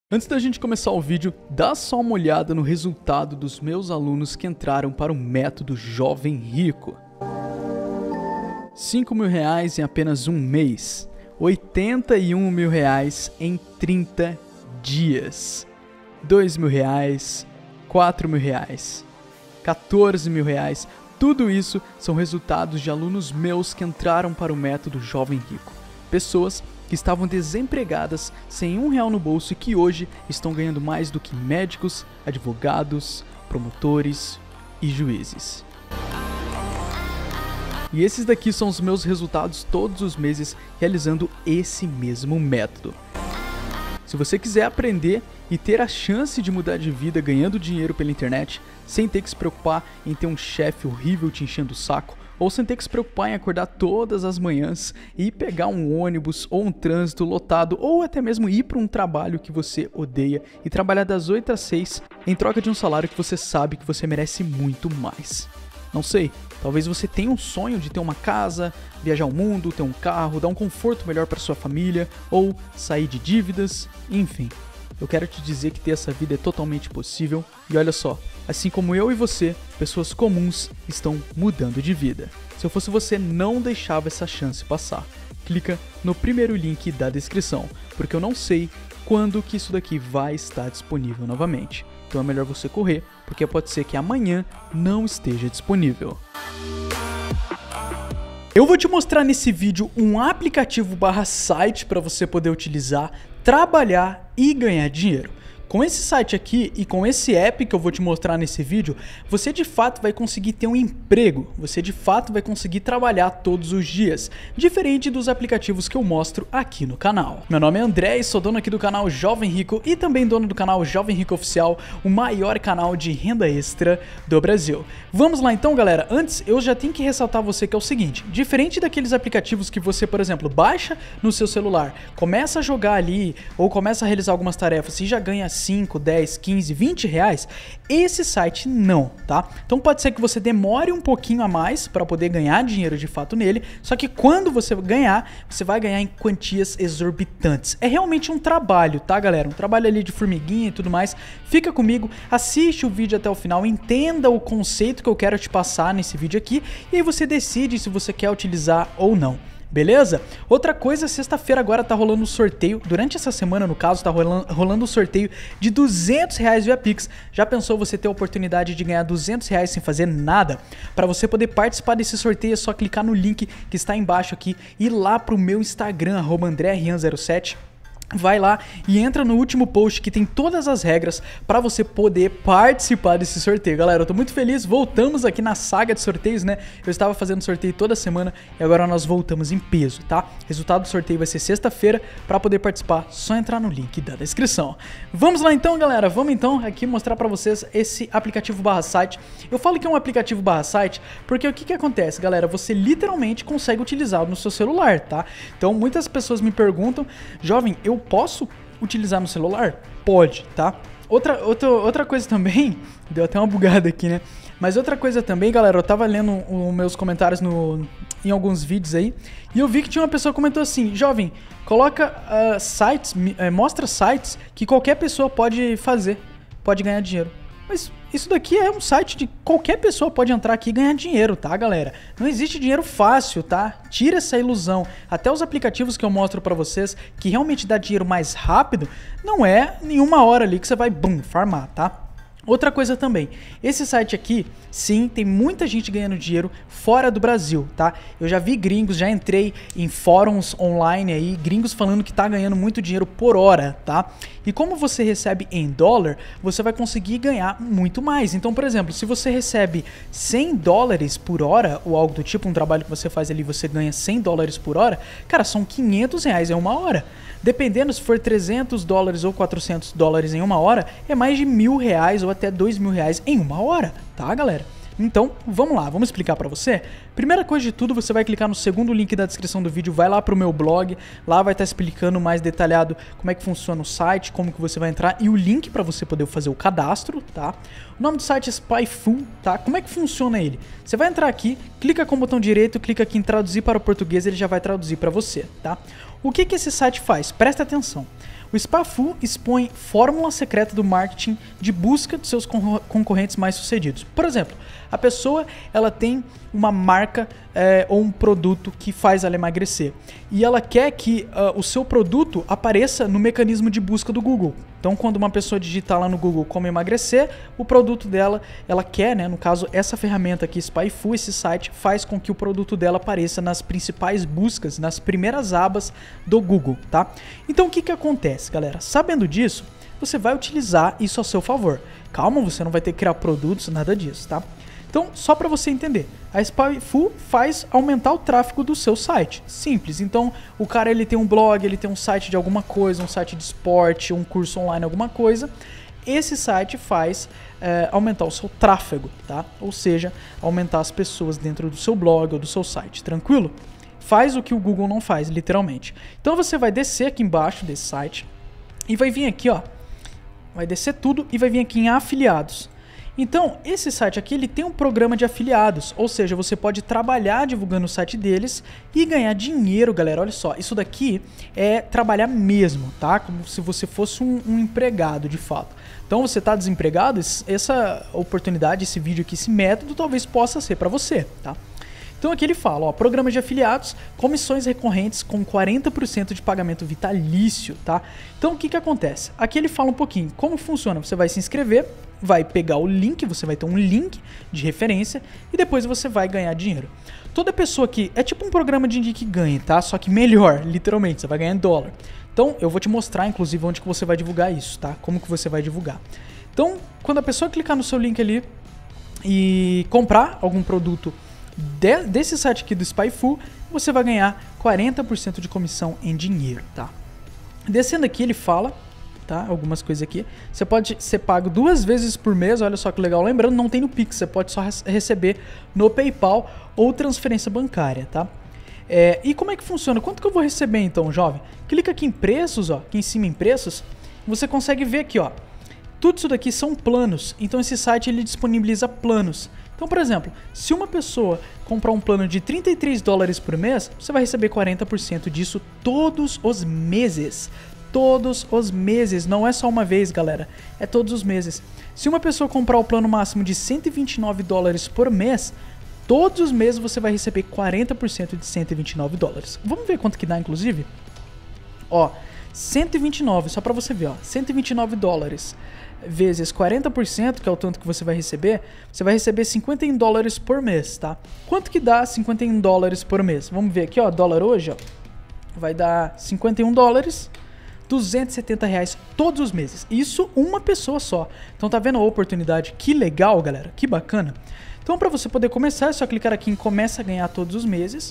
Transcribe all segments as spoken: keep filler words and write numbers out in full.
Antes da gente começar o vídeo, dá só uma olhada no resultado dos meus alunos que entraram para o método Jovem Rico. cinco mil reais em apenas um mês, oitenta e um mil reais em trinta dias, dois mil reais, quatro mil reais, quatorze mil reais, tudo isso são resultados de alunos meus que entraram para o método Jovem Rico. Pessoas que estavam desempregadas, sem um real no bolso e que hoje estão ganhando mais do que médicos, advogados, promotores e juízes. E esses daqui são os meus resultados todos os meses realizando esse mesmo método. Se você quiser aprender e ter a chance de mudar de vida ganhando dinheiro pela internet, sem ter que se preocupar em ter um chefe horrível te enchendo o saco, ou sem ter que se preocupar em acordar todas as manhãs e pegar um ônibus ou um trânsito lotado, ou até mesmo ir para um trabalho que você odeia e trabalhar das oito às seis em troca de um salário que você sabe que você merece muito mais. Não sei, talvez você tenha um sonho de ter uma casa, viajar o mundo, ter um carro, dar um conforto melhor para sua família, ou sair de dívidas, enfim. Eu quero te dizer que ter essa vida é totalmente possível e olha só, assim como eu e você, pessoas comuns estão mudando de vida. Se eu fosse você, não deixava essa chance passar. Clica no primeiro link da descrição, porque eu não sei quando que isso daqui vai estar disponível novamente. Então é melhor você correr, porque pode ser que amanhã não esteja disponível. Eu vou te mostrar nesse vídeo um aplicativo barra site para você poder utilizar, trabalhar e ganhar dinheiro. Com esse site aqui e com esse app que eu vou te mostrar nesse vídeo, você de fato vai conseguir ter um emprego, você de fato vai conseguir trabalhar todos os dias, diferente dos aplicativos que eu mostro aqui no canal. Meu nome é André e sou dono aqui do canal Jovem Rico e também dono do canal Jovem Rico Oficial, o maior canal de renda extra do Brasil. Vamos lá então, galera. Antes, eu já tenho que ressaltar a você que é o seguinte, diferente daqueles aplicativos que você, por exemplo, baixa no seu celular, começa a jogar ali ou começa a realizar algumas tarefas e já ganha cinco, dez, quinze, vinte reais, esse site não, tá? Então pode ser que você demore um pouquinho a mais para poder ganhar dinheiro de fato nele, só que quando você ganhar, você vai ganhar em quantias exorbitantes. É realmente um trabalho, tá, galera? Um trabalho ali de formiguinha e tudo mais. Fica comigo, assiste o vídeo até o final, entenda o conceito que eu quero te passar nesse vídeo aqui e aí você decide se você quer utilizar ou não. Beleza? Outra coisa, sexta-feira agora tá rolando um sorteio, durante essa semana no caso tá rolando, rolando um sorteio de duzentos reais via Pix. Já pensou você ter a oportunidade de ganhar duzentos reais sem fazer nada? Para você poder participar desse sorteio é só clicar no link que está embaixo aqui e ir lá pro meu Instagram, arroba andré rian zero sete. Vai lá e entra no último post que tem todas as regras para você poder participar desse sorteio. Galera, eu tô muito feliz, voltamos aqui na saga de sorteios, né? Eu estava fazendo sorteio toda semana e agora nós voltamos em peso, tá? Resultado do sorteio vai ser sexta-feira. Para poder participar, só entrar no link da descrição. Vamos lá então, galera, vamos então aqui mostrar para vocês esse aplicativo barra site. Eu falo que é um aplicativo barra site porque o que que acontece, galera? Você literalmente consegue utilizar no seu celular, tá? Então muitas pessoas me perguntam, jovem, eu posso utilizar no celular? Pode, tá? Outra, outra, outra coisa também, deu até uma bugada aqui, né? Mas outra coisa também, galera, eu tava lendo os meus comentários no, em alguns vídeos aí, e eu vi que tinha uma pessoa que comentou assim, jovem, coloca uh, sites, uh, mostra sites que qualquer pessoa pode fazer, pode ganhar dinheiro. Mas isso daqui é um site de qualquer pessoa pode entrar aqui e ganhar dinheiro, tá, galera? Não existe dinheiro fácil, tá? Tira essa ilusão. Até os aplicativos que eu mostro pra vocês, que realmente dá dinheiro mais rápido, não é nenhuma hora ali que você vai, bum, farmar, tá? Outra coisa também, esse site aqui, sim, tem muita gente ganhando dinheiro fora do Brasil, tá? Eu já vi gringos, já entrei em fóruns online aí, gringos falando que tá ganhando muito dinheiro por hora, tá? E como você recebe em dólar, você vai conseguir ganhar muito mais. Então, por exemplo, se você recebe cem dólares por hora, ou algo do tipo, um trabalho que você faz ali, você ganha cem dólares por hora, cara, são quinhentos reais em uma hora. Dependendo se for trezentos dólares ou quatrocentos dólares em uma hora, é mais de mil reais ou até dois mil reais em uma hora, tá, galera? Então, vamos lá, vamos explicar pra você. Primeira coisa de tudo, você vai clicar no segundo link da descrição do vídeo, vai lá pro meu blog, lá vai estar explicando mais detalhado como é que funciona o site, como que você vai entrar e o link pra você poder fazer o cadastro, tá? O nome do site é Spyful, tá? Como é que funciona ele? Você vai entrar aqui, clica com o botão direito, clica aqui em traduzir para o português, ele já vai traduzir pra você, tá? O que que esse site faz? Presta atenção. O SPAFU expõe fórmula secreta do marketing de busca de seus concorrentes mais sucedidos. Por exemplo, a pessoa ela tem uma marca é, ou um produto que faz ela emagrecer e ela quer que uh, o seu produto apareça no mecanismo de busca do Google. Então, quando uma pessoa digitar lá no Google como emagrecer, o produto dela, ela quer, né, no caso, essa ferramenta aqui, SPAFU, esse site, faz com que o produto dela apareça nas principais buscas, nas primeiras abas do Google, tá? Então, o que que acontece, galera? Sabendo disso, você vai utilizar isso a seu favor. Calma, você não vai ter que criar produtos, nada disso, tá? Então, só para você entender, a SPAFU faz aumentar o tráfego do seu site. Simples. Então, o cara ele tem um blog, ele tem um site de alguma coisa, um site de esporte, um curso online, alguma coisa. Esse site faz é, aumentar o seu tráfego, tá? Ou seja, aumentar as pessoas dentro do seu blog ou do seu site. Tranquilo? Faz o que o Google não faz, literalmente. Então, você vai descer aqui embaixo desse site e vai vir aqui, ó. Vai descer tudo e vai vir aqui em afiliados. Então, esse site aqui, ele tem um programa de afiliados, ou seja, você pode trabalhar divulgando o site deles e ganhar dinheiro, galera. Olha só, isso daqui é trabalhar mesmo, tá? Como se você fosse um, um empregado, de fato. Então, você está desempregado, essa oportunidade, esse vídeo aqui, esse método, talvez possa ser para você, tá? Então aqui ele fala, ó, programa de afiliados, comissões recorrentes com quarenta por cento de pagamento vitalício, tá? Então o que que acontece? Aqui ele fala um pouquinho como funciona. Você vai se inscrever, vai pegar o link, você vai ter um link de referência e depois você vai ganhar dinheiro. Toda pessoa que é tipo um programa de que ganha, tá? Só que melhor, literalmente, você vai ganhar em dólar. Então eu vou te mostrar, inclusive, onde que você vai divulgar isso, tá? Como que você vai divulgar. Então, quando a pessoa clicar no seu link ali e comprar algum produto De, desse site aqui do SPAFU, você vai ganhar quarenta por cento de comissão em dinheiro, tá? Descendo aqui ele fala, tá? Algumas coisas aqui. Você pode ser pago duas vezes por mês, olha só que legal. Lembrando, não tem no Pix, você pode só receber no PayPal ou transferência bancária, tá? É, e como é que funciona? Quanto que eu vou receber então, jovem? Clica aqui em preços, ó, aqui em cima em preços, você consegue ver aqui, ó. Tudo isso daqui são planos, então esse site ele disponibiliza planos. Então, por exemplo, se uma pessoa comprar um plano de trinta e três dólares por mês, você vai receber quarenta por cento disso todos os meses. Todos os meses, não é só uma vez, galera, é todos os meses. Se uma pessoa comprar o plano máximo de cento e vinte e nove dólares por mês, todos os meses você vai receber quarenta por cento de cento e vinte e nove dólares. Vamos ver quanto que dá, inclusive? Ó, cento e vinte e nove, só pra você ver, ó, cento e vinte e nove dólares vezes quarenta por cento, que é o tanto que você vai receber, você vai receber cinquenta e um dólares por mês, tá? Quanto que dá cinquenta e um dólares por mês? Vamos ver aqui, ó, dólar hoje, ó, vai dar cinquenta e um dólares, duzentos e setenta reais todos os meses. Isso uma pessoa só. Então tá vendo a oportunidade? Que legal, galera, que bacana. Então para você poder começar, é só clicar aqui em começa a ganhar todos os meses.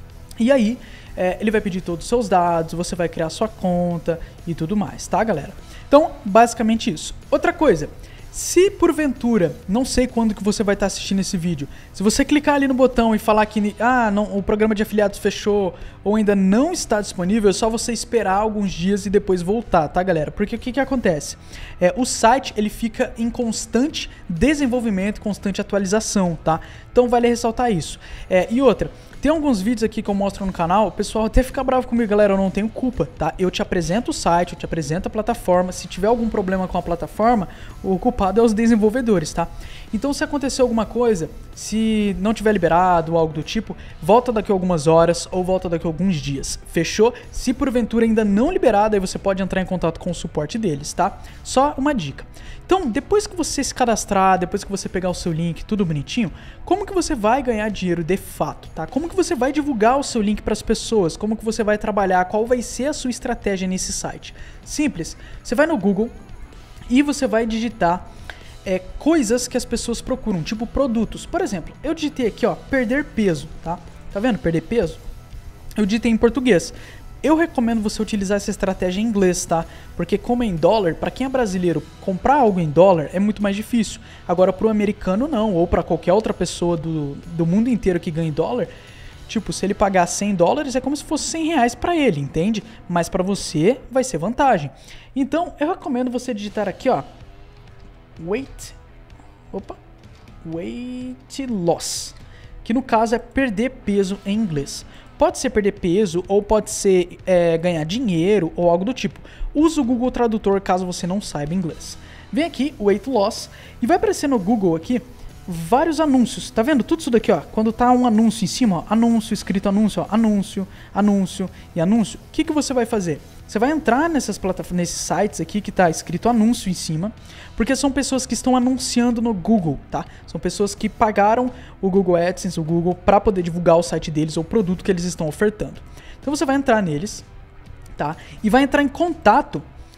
E aí, é, ele vai pedir todos os seus dados, você vai criar sua conta e tudo mais, tá, galera? Então, basicamente isso. Outra coisa, se porventura, não sei quando que você vai estar assistindo esse vídeo, se você clicar ali no botão e falar que ah, não, o programa de afiliados fechou ou ainda não está disponível, é só você esperar alguns dias e depois voltar, tá, galera? Porque o que que acontece? É, o site, ele fica em constante desenvolvimento, constante atualização, tá? Então, vale ressaltar isso. É, e outra, tem alguns vídeos aqui que eu mostro no canal, o pessoal até fica bravo comigo, galera, eu não tenho culpa, tá? Eu te apresento o site, eu te apresento a plataforma, se tiver algum problema com a plataforma, o culpado é os desenvolvedores, tá? Então, se acontecer alguma coisa, se não tiver liberado ou algo do tipo, volta daqui a algumas horas ou volta daqui a alguns dias, fechou? Se porventura ainda não liberado, aí você pode entrar em contato com o suporte deles, tá? Só uma dica. Então, depois que você se cadastrar, depois que você pegar o seu link, tudo bonitinho, como que você vai ganhar dinheiro de fato, tá? Como que você vai divulgar o seu link para as pessoas? Como que você vai trabalhar? Qual vai ser a sua estratégia nesse site? Simples. Você vai no Google e você vai digitar é, coisas que as pessoas procuram, tipo produtos. Por exemplo, eu digitei aqui, ó, perder peso, tá? Tá vendo? Perder peso? Eu digitei em português. Eu recomendo você utilizar essa estratégia em inglês, tá? Porque como é em dólar, para quem é brasileiro, comprar algo em dólar é muito mais difícil. Agora, para o americano, não. Ou para qualquer outra pessoa do, do mundo inteiro que ganhe dólar, tipo, se ele pagar cem dólares, é como se fosse cem reais para ele, entende? Mas para você, vai ser vantagem. Então, eu recomendo você digitar aqui, ó, weight, opa, weight loss, que no caso é perder peso em inglês. Pode ser perder peso, ou pode ser é, ganhar dinheiro, ou algo do tipo. Usa o Google Tradutor caso você não saiba inglês. Vem aqui, Weight Loss, e vai aparecer no Google aqui vários anúncios. Tá vendo? Tudo isso daqui, ó. Quando tá um anúncio em cima, ó, anúncio, escrito anúncio, ó, anúncio, anúncio e anúncio. O que que você vai fazer? Você vai entrar nessas plataformas, nesses sites aqui que tá escrito anúncio em cima, porque são pessoas que estão anunciando no Google, tá? São pessoas que pagaram o Google AdSense, o Google, para poder divulgar o site deles ou o produto que eles estão ofertando. Então você vai entrar neles, tá? E vai entrar em contato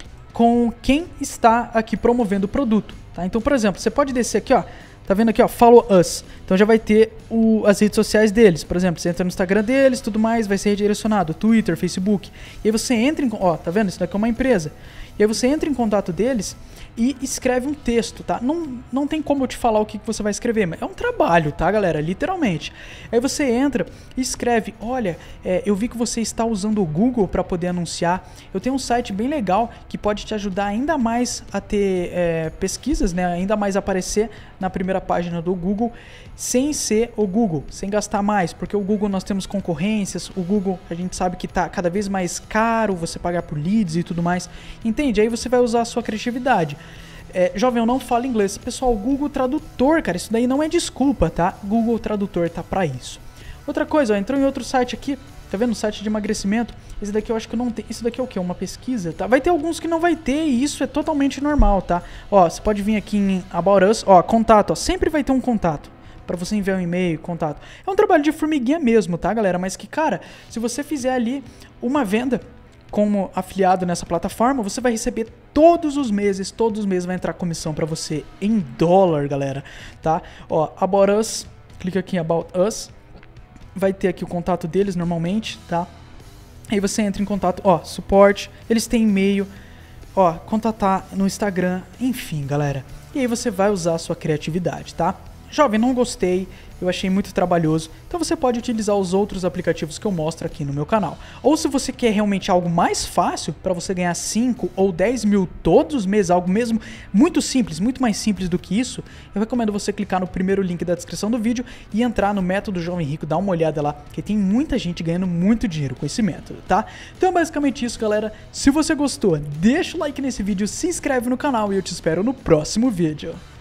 com quem está aqui promovendo o produto, tá? Então, por exemplo, você pode descer aqui, ó. Tá vendo aqui, ó, Follow Us. Então já vai ter o, as redes sociais deles. Por exemplo, você entra no Instagram deles, tudo mais, vai ser redirecionado. Twitter, Facebook. E aí você entra em... Ó, tá vendo? Isso daqui é uma empresa. E aí você entra em contato deles e escreve um texto, tá? Não, não tem como eu te falar o que, que você vai escrever, mas é um trabalho, tá, galera? Literalmente. Aí você entra e escreve, olha, é, eu vi que você está usando o Google para poder anunciar. Eu tenho um site bem legal que pode te ajudar ainda mais a ter é, pesquisas, né? Ainda mais aparecer na primeira página do Google, sem ser o Google, sem gastar mais, porque o Google nós temos concorrências, o Google a gente sabe que tá cada vez mais caro você pagar por leads e tudo mais, entende? Aí você vai usar a sua criatividade. É, jovem, eu não falo inglês. Pessoal, o Google Tradutor, cara, isso daí não é desculpa, tá? Google Tradutor tá pra isso. Outra coisa, ó, entrou em outro site aqui, tá vendo? Site de emagrecimento. Esse daqui eu acho que não tem. Isso daqui é o quê? Uma pesquisa, tá? Vai ter alguns que não vai ter e isso é totalmente normal, tá? Ó, você pode vir aqui em About Us, ó, contato, ó, sempre vai ter um contato pra você enviar um e-mail, contato. É um trabalho de formiguinha mesmo, tá, galera? Mas que, cara, se você fizer ali uma venda como afiliado nessa plataforma, você vai receber todos os meses, todos os meses vai entrar comissão pra você em dólar, galera, tá? Ó, About Us, clica aqui em About Us, vai ter aqui o contato deles normalmente, tá? Aí você entra em contato, ó, suporte, eles têm e-mail, ó, contatar no Instagram, enfim, galera. E aí você vai usar a sua criatividade, tá? Jovem, não gostei, eu achei muito trabalhoso, então você pode utilizar os outros aplicativos que eu mostro aqui no meu canal. Ou se você quer realmente algo mais fácil, para você ganhar cinco ou dez mil todos os meses, algo mesmo muito simples, muito mais simples do que isso, eu recomendo você clicar no primeiro link da descrição do vídeo e entrar no método Jovem Rico, dar uma olhada lá, que tem muita gente ganhando muito dinheiro com esse método, tá? Então é basicamente isso, galera. Se você gostou, deixa o like nesse vídeo, se inscreve no canal e eu te espero no próximo vídeo.